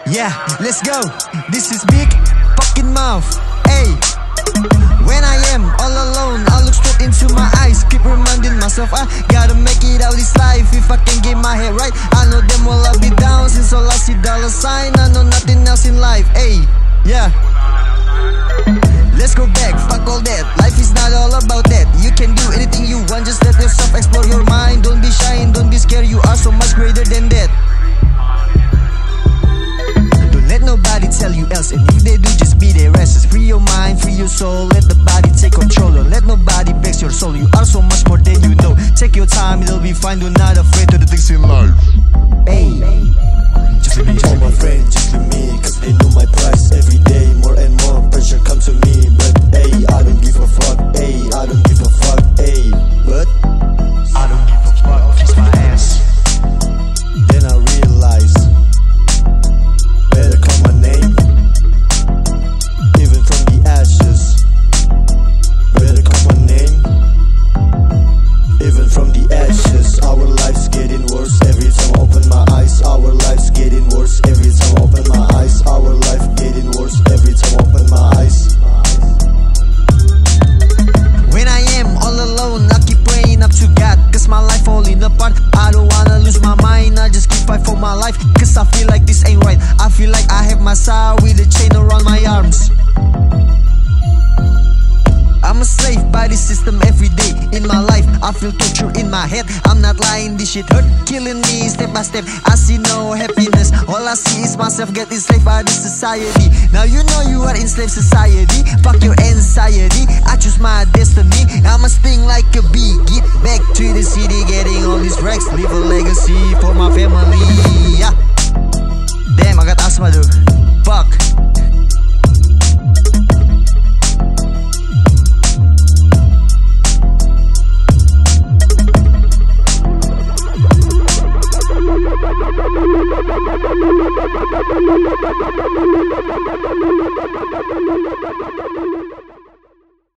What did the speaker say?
Yeah, let's go. This is big fucking mouth. Hey, when I am all alone, I look straight into my eyes. Keep reminding myself I gotta make it out this life. If I can get my head right, I know them all I'll be down. Since all I see dollar sign, I know nothing else in life. Hey, yeah. Let's go back, fuck all that. Life is not all about that. You can do anything you want, just let yourself explore your mind. Don't be shy and don't be scared, you are so much greater than that. Don't let nobody tell you else, and if they do, just be their asses. Free your mind, free your soul, let the body take control. Don't let nobody vex your soul, you are so much more than you know. Take your time, it'll be fine, do not afraid of the things in life. Hey, just let me tell my friend, just let me, cause they know my price. Every day, more and more pressure come to me. But hey, I don't give a fuck, hey, I don't give a fuck, hey. But I don't give a fuck, kiss my ass. then I realize, better call my name, even from the ashes. Better call my name, even from the ashes. Our life's getting worse every time I open my eyes. Our life's getting worse every time I open my eyes. Our life getting worse every time I open my eyes. When I am all alone, I keep praying up to God, cause my life falling apart. I don't wanna lose my mind, I just keep fight for my life, cause I feel like this ain't right. I feel like I have my soul with a chain around my arms. I'm a slave by this system every day in my life. I feel torture in my head, I'm not lying, this shit hurt, killing me step by step. I see no happiness, all I see is myself get enslaved by this society. Now you know you are enslaved society, fuck your anxiety, I choose my destiny. I'ma sting like a bee, get back to the city, getting all these racks, leave a legacy for my family. Yeah. Damn, I got asthma dude, fuck. Thank you.